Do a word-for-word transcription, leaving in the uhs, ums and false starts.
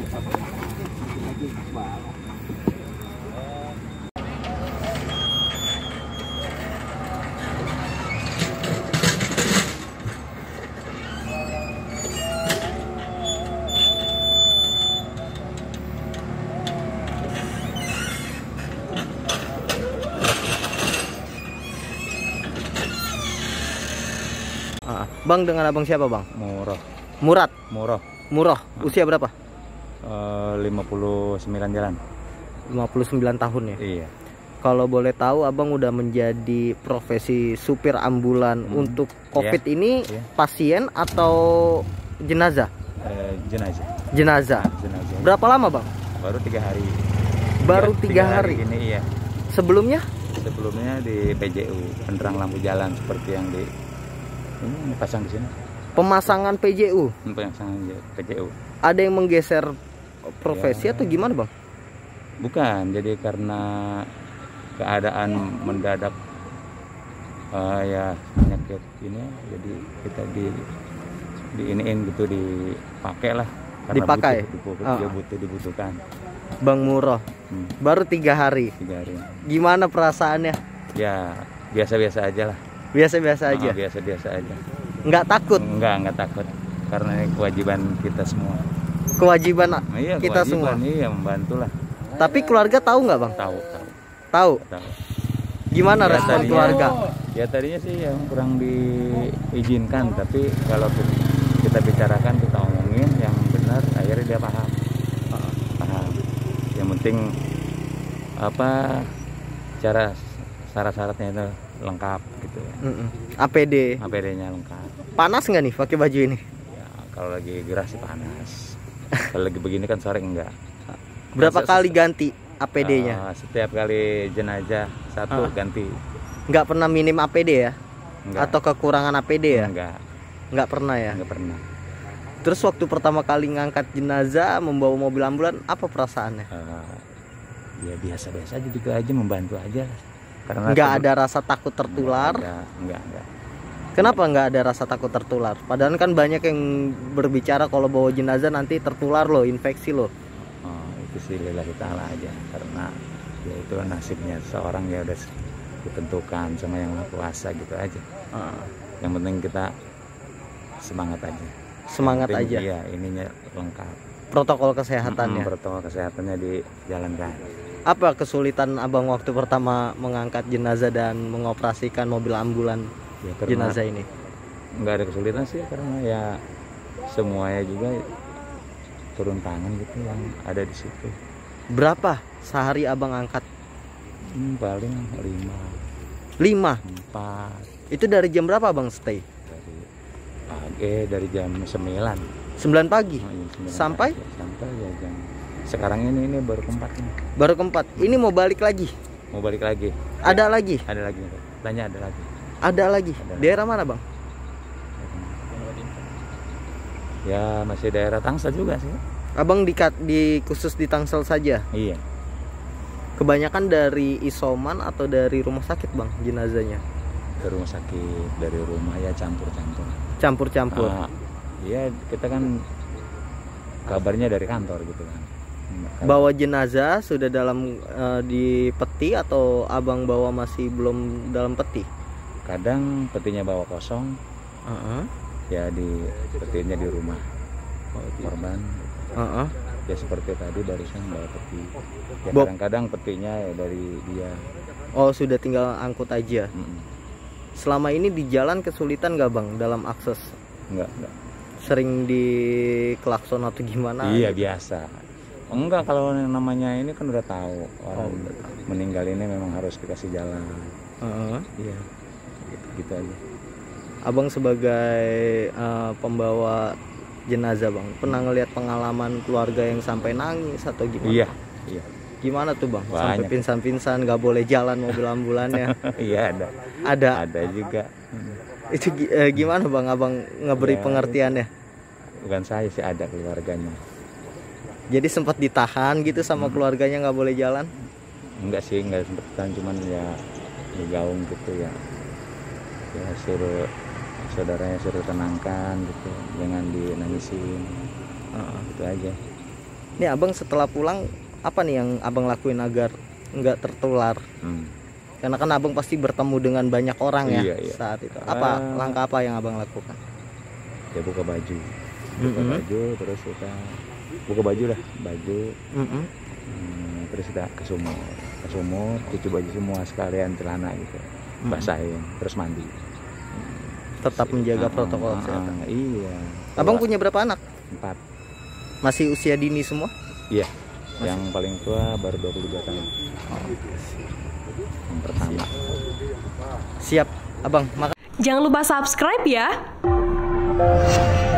Bang, dengan abang siapa bang? Murah. Murad. Murah. Murah. Usia berapa? Uh, lima puluh sembilan jalan. lima puluh sembilan tahun ya? Iya. Kalau boleh tahu abang udah menjadi profesi supir ambulan hmm. untuk COVID yeah. ini yeah. pasien atau jenazah? Uh, jenazah. Jenazah. Jenazah. Berapa lama bang? Baru tiga hari. Baru tiga, tiga, tiga hari. hari ini iya. Sebelumnya? Sebelumnya di P J U, penerang lampu jalan seperti yang di ini pasang di sini. Pemasangan P J U. Pemasangan P J U. Ada yang menggeser profesi ya. Atau gimana bang? Bukan, jadi karena keadaan mendadak uh, ya penyakit ini, jadi kita di di iniin gitu dipakai lah. Karena dipakai. Butuh, butuh, oh. ya butuh dibutuhkan. Bang Murah, hmm. baru tiga hari. Tiga hari. Gimana perasaannya? Ya biasa-biasa aja lah. Biasa-biasa aja. Biasa-biasa aja. Nggak takut? Enggak, enggak takut. Karena ini kewajiban kita semua. Kewajiban nah, iya, kita kewajiban, semua. Iya, membantu lah. Tapi keluarga tahu nggak bang? Tahu, tahu. Tahu. Tahu. Gimana ya, respon tadinya, keluarga? Ya tadinya sih yang kurang diizinkan, tapi kalau kita bicarakan, kita omongin yang benar, akhirnya dia paham. Paham. Yang penting apa cara syarat-syaratnya itu lengkap gitu ya. Mm -mm. A P D. A P D-nya lengkap. Panas nggak nih pakai baju ini? Ya, kalau lagi gerah sih panas. Kalau lagi begini kan sore enggak. Berapa Masa kali ganti A P D-nya? Uh, setiap kali jenazah satu uh. ganti. Nggak pernah minim A P D ya? Enggak. Atau kekurangan A P D ya? Enggak. Nggak pernah ya? Enggak pernah. Terus waktu pertama kali ngangkat jenazah membawa mobil ambulan, apa perasaannya? Uh, ya biasa-biasa aja gitu aja, membantu aja. Karena nggak ada rasa takut tertular? Enggak, enggak, enggak. Kenapa nggak ada rasa takut tertular? Padahal kan banyak yang berbicara kalau bawa jenazah nanti tertular loh, infeksi loh. Oh, itu sih lillahi ta'ala aja. Karena ya itu nasibnya seorang ya udah ditentukan sama yang Maha Kuasa gitu aja. Uh. Yang penting kita semangat aja. Semangat penting, aja. Iya, ininya lengkap. Protokol kesehatannya. Hmm, protokol kesehatannya dijalankan. Apa kesulitan abang waktu pertama mengangkat jenazah dan mengoperasikan mobil ambulan ya, jenazah ini? Nggak ada kesulitan sih, karena ya semuanya juga turun tangan gitu yang ada di situ. Berapa sehari abang angkat? Hmm, paling lima. Lima? Empat. Itu dari jam berapa abang stay? Dari pagi, dari jam sembilan. Sembilan pagi? Oh, iya, sembilan sampai? Pagi. Sampai ya jam. Sekarang ini ini baru keempat ini. Baru keempat. Ini mau balik lagi? Mau balik lagi. Ada ya, lagi? Ada lagi. Tanya ada lagi. Ada lagi. Ada daerah lagi. Mana bang? Ya masih daerah Tangsel juga sih. Abang di, di khusus di Tangsel saja? Iya. Kebanyakan dari isoman atau dari rumah sakit bang jenazahnya? Dari rumah sakit, dari rumah ya campur-campur. Campur-campur. Uh, iya kita kan kabarnya dari kantor gitu kan. Bawa jenazah sudah dalam uh, di peti atau abang bawa masih belum dalam peti? Kadang petinya bawa kosong, uh -uh. ya di petinya di rumah korban. Uh -uh. Ya seperti tadi barusan bawa peti. Ya kadang-kadang petinya ya dari dia. Oh sudah tinggal angkut aja. Mm -mm. Selama ini di jalan kesulitan nggak bang dalam akses? Enggak, enggak. Sering di klakson atau gimana? Iya gitu? Biasa. Enggak, kalau yang namanya ini kan udah tahu orang oh, meninggal ini memang harus dikasih jalan. Uh-huh. Iya, gitu, gitu aja. Abang sebagai uh, pembawa jenazah bang, pernah ngelihat pengalaman keluarga yang sampai nangis atau gimana? Iya, iya. Gimana tuh bang? Banyak. Sampai pingsan-pingsan, nggak boleh jalan mobil ambulannya? Iya ada. Ada. Ada juga. Itu uh, gimana bang? Abang ngeberi ya, pengertiannya? Bukan saya sih, ada keluarganya. Jadi sempat ditahan gitu sama hmm. keluarganya nggak boleh jalan? Enggak sih, enggak sempat ditahan, cuman ya digaung gitu ya. Ya suruh saudaranya suruh tenangkan gitu, jangan dinangisin. Uh, itu aja. Nih abang setelah pulang apa nih yang abang lakuin agar nggak tertular? Hmm. Karena kan abang pasti bertemu dengan banyak orang ya iya, iya. saat itu. Apa uh, langkah apa yang abang lakukan? Ya buka baju, buka mm-hmm. baju, terus kita buka baju lah, baju, mm-hmm. hmm, terus kita ke sumur, ke sumur, cuci baju semua sekalian celana gitu, mm-hmm. basahin, terus mandi. Tetap menjaga uh, protokol kesehatan. Uh, iya. Abang punya berapa anak? Empat. Masih usia dini semua? Iya. Masih. Yang paling tua baru dua puluh dua tahun. Oh. Yang pertama. Siap, abang. Mak- Jangan lupa subscribe ya.